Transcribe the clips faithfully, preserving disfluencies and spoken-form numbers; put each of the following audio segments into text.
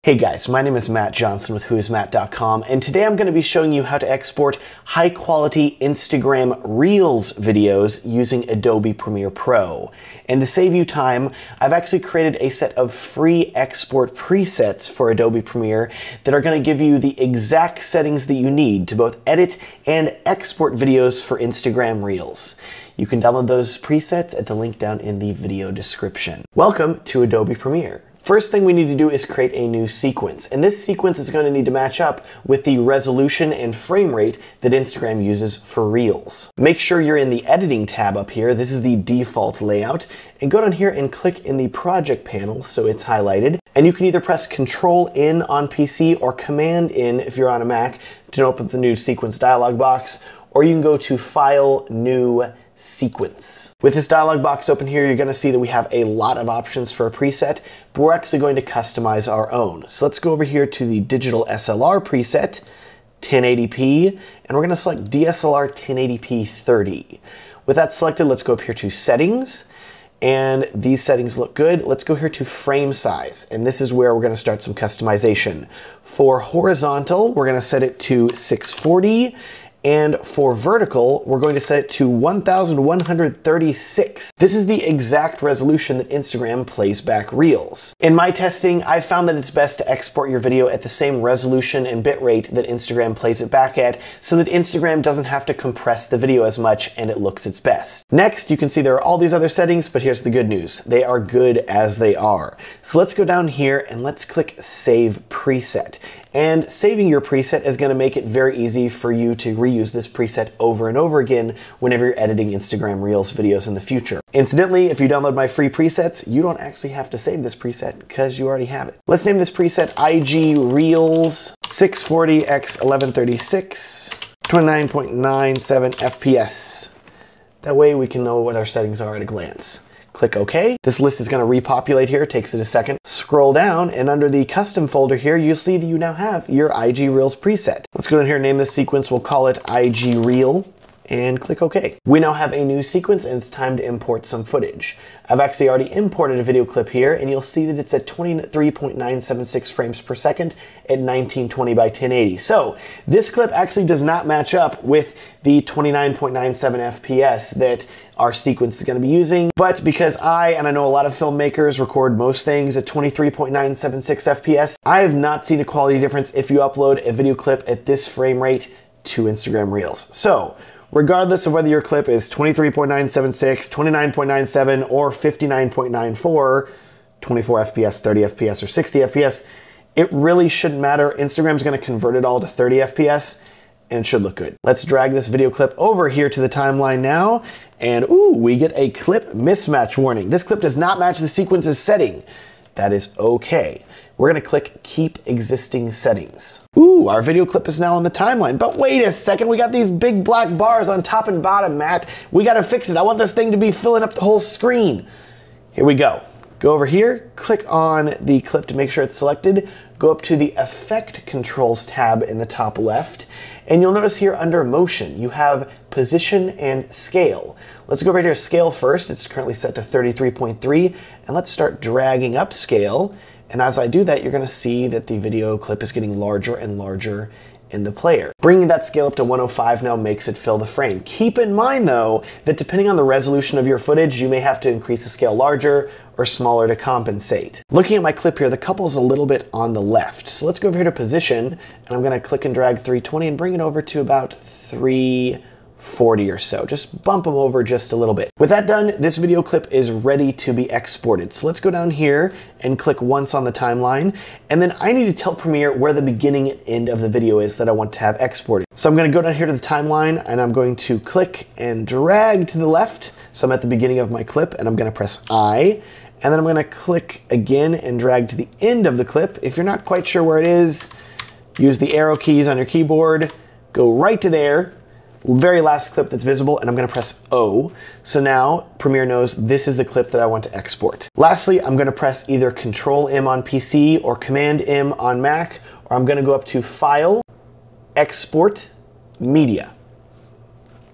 Hey guys, my name is Matt Johnson with who is matt dot com, and today I'm going to be showing you how to export high-quality Instagram Reels videos using Adobe Premiere Pro. And to save you time, I've actually created a set of free export presets for Adobe Premiere that are going to give you the exact settings that you need to both edit and export videos for Instagram Reels. You can download those presets at the link down in the video description. Welcome to Adobe Premiere. First thing we need to do is create a new sequence, and this sequence is going to need to match up with the resolution and frame rate that Instagram uses for Reels. Make sure you're in the editing tab up here. This is the default layout, and go down here and click in the project panel so it's highlighted, and you can either press Control in on P C or Command in if you're on a Mac to open the new sequence dialog box, or you can go to File, New, Sequence. With this dialog box open here, you're going to see that we have a lot of options for a preset, but we're actually going to customize our own. So let's go over here to the digital S L R preset, ten eighty p, and we're going to select D S L R ten eighty p thirty. With that selected, let's go up here to settings, and these settings look good. Let's go here to frame size, and this is where we're going to start some customization. For horizontal, we're going to set it to six forty, and for vertical, we're going to set it to one thousand one hundred thirty-six. This is the exact resolution that Instagram plays back Reels. In my testing, I've found that it's best to export your video at the same resolution and bitrate that Instagram plays it back at, so that Instagram doesn't have to compress the video as much and it looks its best. Next, you can see there are all these other settings, but here's the good news. They are good as they are. So let's go down here and let's click Save Preset. And saving your preset is going to make it very easy for you to reuse this preset over and over again whenever you're editing Instagram Reels videos in the future. Incidentally, if you download my free presets, you don't actually have to save this preset because you already have it. Let's name this preset I G Reels six forty by eleven thirty-six, twenty-nine point nine seven F P S. That way we can know what our settings are at a glance. Click OK. This list is going to repopulate here. It takes it a second. Scroll down, and under the custom folder here, you'll see that you now have your I G Reels preset. Let's go in here and name this sequence. We'll call it I G Reel, and click OK. We now have a new sequence, and it's time to import some footage. I've actually already imported a video clip here, and you'll see that it's at twenty-three point nine seven six frames per second at nineteen twenty by ten eighty. So this clip actually does not match up with the twenty-nine point nine seven F P S that our sequence is going to be using, but because I, and I know a lot of filmmakers, record most things at twenty-three point nine seven six F P S, I have not seen a quality difference if you upload a video clip at this frame rate to Instagram Reels. So regardless of whether your clip is twenty-three point nine seven six, twenty-nine point nine seven, or fifty-nine point nine four, twenty-four F P S, thirty F P S, or sixty F P S, it really shouldn't matter. Instagram's going to convert it all to thirty F P S, and it should look good. Let's drag this video clip over here to the timeline now, and ooh, we get a clip mismatch warning. This clip does not match the sequence's setting. That is okay. We're gonna click Keep Existing Settings. Ooh, our video clip is now on the timeline, but wait a second, we got these big black bars on top and bottom, Matt. We gotta fix it. I want this thing to be filling up the whole screen. Here we go. Go over here, click on the clip to make sure it's selected, go up to the Effect Controls tab in the top left, and you'll notice here under Motion, you have Position and Scale. Let's go right here, Scale first. It's currently set to thirty-three point three, and let's start dragging up Scale. And as I do that, you're gonna see that the video clip is getting larger and larger in the player. Bringing that scale up to one oh five now makes it fill the frame. Keep in mind though, that depending on the resolution of your footage, you may have to increase the scale larger or smaller to compensate. Looking at my clip here, the couple is a little bit on the left. So let's go over here to Position, and I'm gonna click and drag three twenty and bring it over to about three forty or so. Just bump them over just a little bit. With that done, this video clip is ready to be exported. So let's go down here and click once on the timeline, and then I need to tell Premiere where the beginning and end of the video is that I want to have exported. So I'm going to go down here to the timeline, and I'm going to click and drag to the left. So I'm at the beginning of my clip, and I'm going to press I, and then I'm going to click again and drag to the end of the clip. If you're not quite sure where it is, use the arrow keys on your keyboard, go right to there, very last clip that's visible, and I'm gonna press O. So now Premiere knows this is the clip that I want to export. Lastly, I'm gonna press either Control M on P C or Command M on Mac, or I'm gonna go up to File, Export, Media. And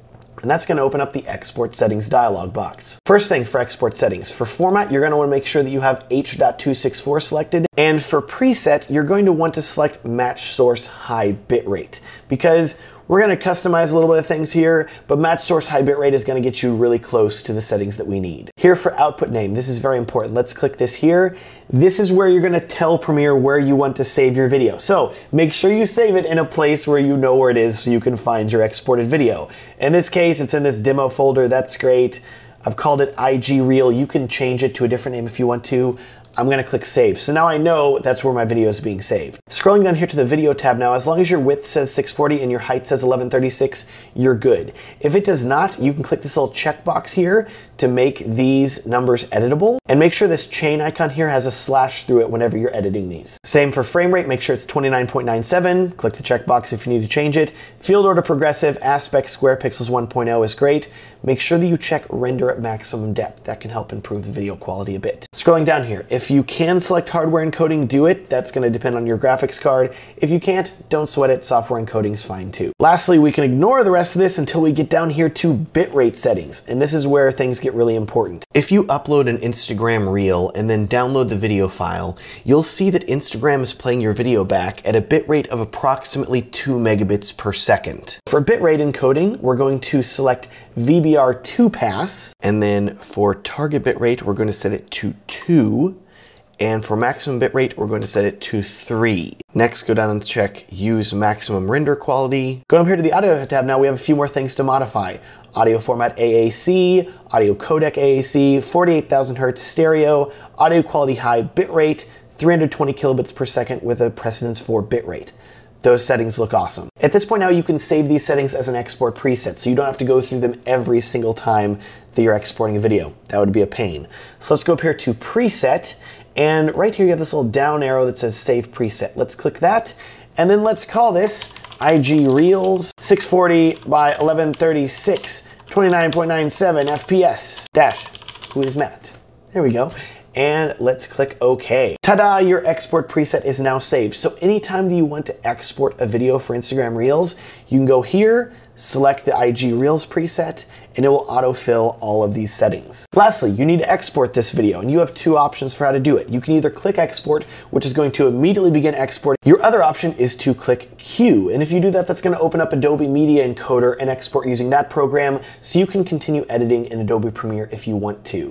and that's going to open up the Export Settings dialog box. First thing for Export Settings, for format, you're going to want to make sure that you have H two sixty-four selected, and for preset, you're going to want to select Match Source High Bitrate, because we're going to customize a little bit of things here, but Match Source High Bitrate is going to get you really close to the settings that we need. Here for output name, this is very important. Let's click this here. This is where you're going to tell Premiere where you want to save your video. So make sure you save it in a place where you know where it is so you can find your exported video. In this case, it's in this demo folder. That's great. I've called it I G Reel. You can change it to a different name if you want to. I'm going to click save. So now I know that's where my video is being saved. Scrolling down here to the video tab now, as long as your width says six forty and your height says eleven thirty-six, you're good. If it does not, you can click this little checkbox here to make these numbers editable, and make sure this chain icon here has a slash through it whenever you're editing these. Same for frame rate, make sure it's twenty-nine point nine seven, click the checkbox if you need to change it. Field order progressive, aspect square pixels one point oh is great. Make sure that you check render at maximum depth. That can help improve the video quality a bit. Scrolling down here, if you can select hardware encoding, do it. That's going to depend on your graphics card. If you can't, don't sweat it. Software encoding is fine too. Lastly, we can ignore the rest of this until we get down here to bitrate settings, and this is where things get really important. If you upload an Instagram reel and then download the video file, you'll see that Instagram is playing your video back at a bitrate of approximately two megabits per second. For bitrate encoding, we're going to select V B R two pass, and then for target bitrate, we're going to set it to two, and for maximum bitrate, we're going to set it to three. Next, go down and check use maximum render quality. Going here to the audio tab now, we have a few more things to modify. Audio format A A C, audio codec A A C, forty-eight thousand hertz stereo, audio quality high bitrate, three hundred twenty kilobits per second with a precedence for bitrate. Those settings look awesome. At this point now, you can save these settings as an export preset, so you don't have to go through them every single time that you're exporting a video. That would be a pain. So let's go up here to preset, and right here you have this little down arrow that says save preset. Let's click that, and then let's call this I G Reels six forty by eleven thirty-six, twenty-nine point nine seven F P S dash who is Matt. There we go. And let's click OK. Ta-da, your export preset is now saved. So anytime that you want to export a video for Instagram Reels, you can go here, select the I G Reels preset, and it will autofill all of these settings. Lastly, you need to export this video, and you have two options for how to do it. You can either click export, which is going to immediately begin exporting. Your other option is to click Q, and if you do that, that's going to open up Adobe Media Encoder and export using that program, so you can continue editing in Adobe Premiere if you want to.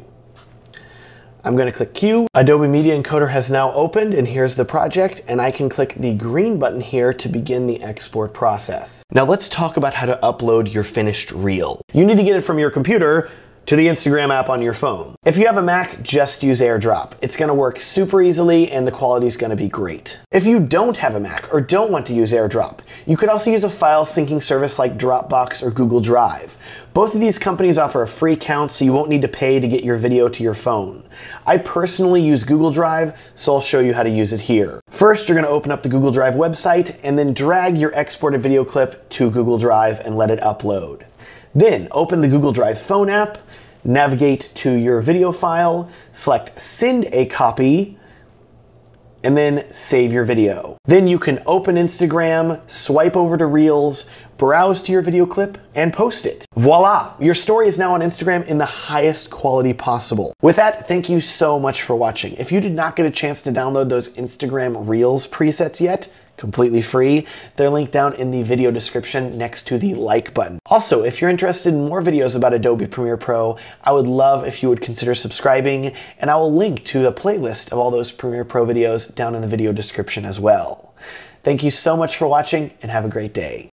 I'm going to click Q. Adobe Media Encoder has now opened, and here's the project, and I can click the green button here to begin the export process. Now let's talk about how to upload your finished reel. You need to get it from your computer to the Instagram app on your phone. If you have a Mac, just use AirDrop. It's gonna work super easily and the quality is gonna be great. If you don't have a Mac or don't want to use AirDrop, you could also use a file syncing service like Dropbox or Google Drive. Both of these companies offer a free account, so you won't need to pay to get your video to your phone. I personally use Google Drive, so I'll show you how to use it here. First, you're gonna open up the Google Drive website and then drag your exported video clip to Google Drive and let it upload. Then open the Google Drive phone app, navigate to your video file, select send a copy, and then save your video. Then you can open Instagram, swipe over to Reels, browse to your video clip, and post it. Voila! Your story is now on Instagram in the highest quality possible. With that, thank you so much for watching. If you did not get a chance to download those Instagram Reels presets yet, completely free, they're linked down in the video description next to the like button. Also, if you're interested in more videos about Adobe Premiere Pro, I would love if you would consider subscribing, and I will link to a playlist of all those Premiere Pro videos down in the video description as well. Thank you so much for watching, and have a great day.